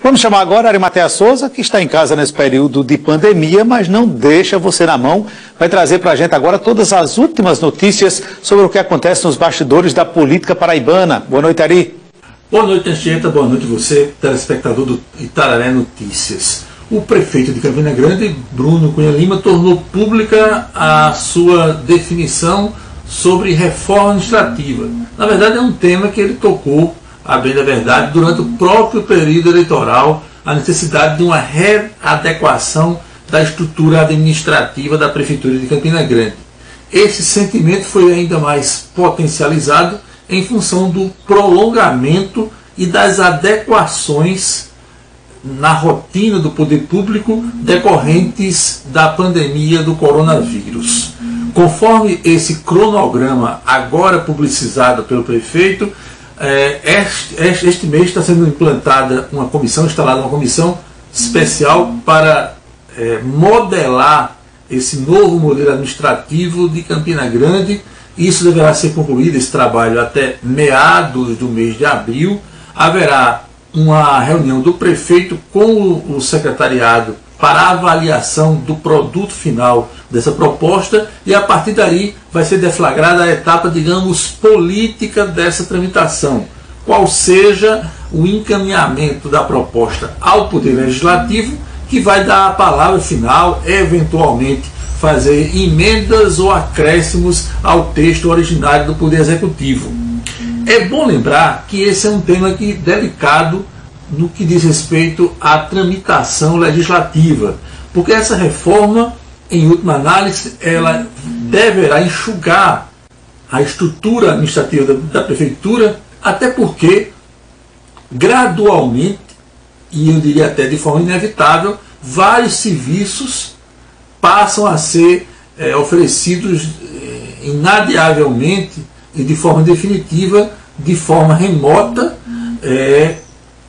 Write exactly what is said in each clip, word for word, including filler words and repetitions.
Vamos chamar agora a Arimatea Souza, que está em casa nesse período de pandemia, mas não deixa você na mão. Vai trazer para a gente agora todas as últimas notícias sobre o que acontece nos bastidores da política paraibana. Boa noite, Ari. Boa noite, Anchieta. Boa noite você, telespectador do Itararé Notícias. O prefeito de Campina Grande, Bruno Cunha Lima, tornou pública a sua definição sobre reforma administrativa. Na verdade, é um tema que ele tocou, a bem da verdade, durante o próprio período eleitoral, a necessidade de uma readequação da estrutura administrativa da Prefeitura de Campina Grande. Esse sentimento foi ainda mais potencializado em função do prolongamento e das adequações na rotina do poder público decorrentes da pandemia do coronavírus. Conforme esse cronograma agora publicizado pelo prefeito, este, este mês está sendo implantada uma comissão, instalada uma comissão especial para é, modelar esse novo modelo administrativo de Campina Grande. Isso deverá ser concluído, esse trabalho, até meados do mês de abril. Haverá uma reunião do prefeito com o secretariado para avaliação do produto final dessa proposta, e a partir daí vai ser deflagrada a etapa, digamos, política dessa tramitação, qual seja o encaminhamento da proposta ao Poder Legislativo, que vai dar a palavra final, eventualmente fazer emendas ou acréscimos ao texto originário do Poder Executivo. É bom lembrar que esse é um tema que, delicado no que diz respeito à tramitação legislativa, porque essa reforma, em última análise, ela deverá enxugar a estrutura administrativa da, da Prefeitura, até porque, gradualmente, e eu diria até de forma inevitável, vários serviços passam a ser é, oferecidos é, inadiavelmente e de forma definitiva, de forma remota, é,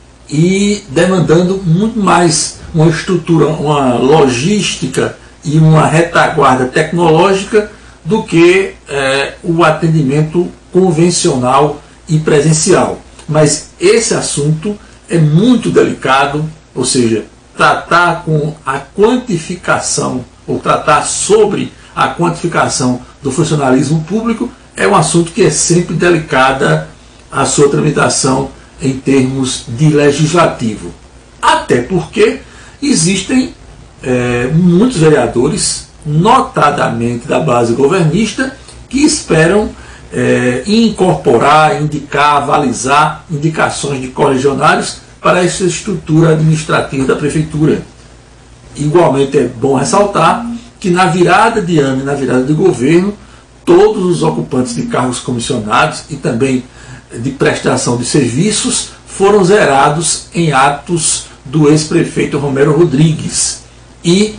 e demandando muito mais uma estrutura, uma logística e uma retaguarda tecnológica do que é, o atendimento convencional e presencial. Mas esse assunto é muito delicado, ou seja, tratar com a quantificação, ou tratar sobre a quantificação do funcionalismo público é um assunto que é sempre delicada a sua tramitação em termos de legislativo. Até porque existem é, muitos vereadores, notadamente da base governista, que esperam é, incorporar, indicar, avalizar indicações de correligionários para essa estrutura administrativa da Prefeitura. Igualmente é bom ressaltar que na virada de ano e na virada de governo, todos os ocupantes de cargos comissionados e também de prestação de serviços foram zerados em atos do ex-prefeito Romero Rodrigues. E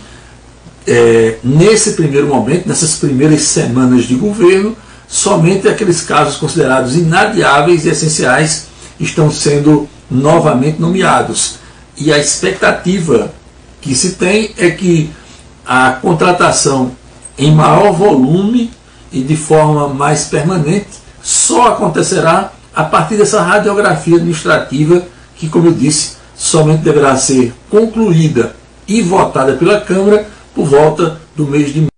é, nesse primeiro momento, nessas primeiras semanas de governo, somente aqueles casos considerados inadiáveis e essenciais estão sendo novamente nomeados. E a expectativa que se tem é que a contratação em maior volume e de forma mais permanente só acontecerá a partir dessa radiografia administrativa que, como eu disse, somente deverá ser concluída e votada pela Câmara por volta do mês de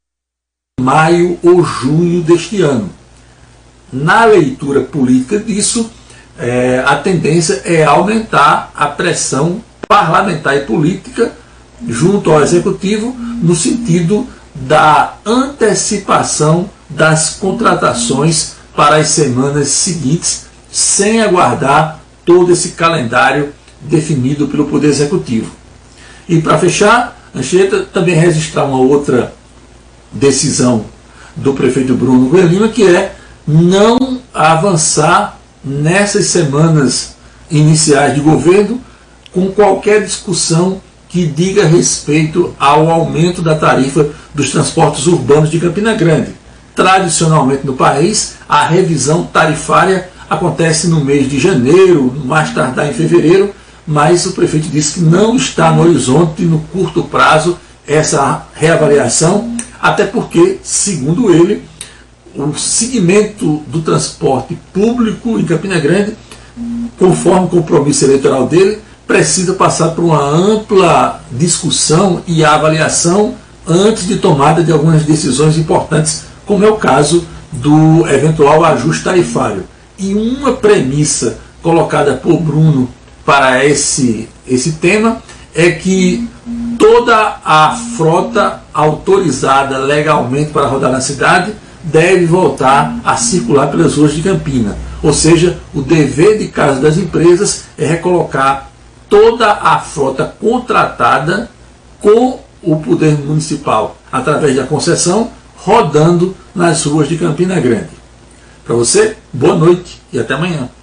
maio ou junho deste ano. Na leitura política disso, é, a tendência é aumentar a pressão parlamentar e política junto ao Executivo no sentido da antecipação das contratações para as semanas seguintes, sem aguardar todo esse calendário definido pelo Poder Executivo. E para fechar, Anchieta, também registrar uma outra decisão do prefeito Bruno Cunha Lima, que é não avançar nessas semanas iniciais de governo com qualquer discussão que diga respeito ao aumento da tarifa dos transportes urbanos de Campina Grande. Tradicionalmente no país, a revisão tarifária acontece no mês de janeiro, mais tardar em fevereiro, mas o prefeito disse que não está no horizonte, no curto prazo, essa reavaliação, até porque, segundo ele, o segmento do transporte público em Campina Grande, conforme o compromisso eleitoral dele, precisa passar por uma ampla discussão e avaliação antes de tomada de algumas decisões importantes, como é o caso do eventual ajuste tarifário. E uma premissa colocada por Bruno para esse, esse tema é que toda a frota autorizada legalmente para rodar na cidade deve voltar a circular pelas ruas de Campina. Ou seja, o dever de casa das empresas é recolocar toda a frota contratada com o poder municipal, através da concessão, rodando nas ruas de Campina Grande. Para você, boa noite e até amanhã.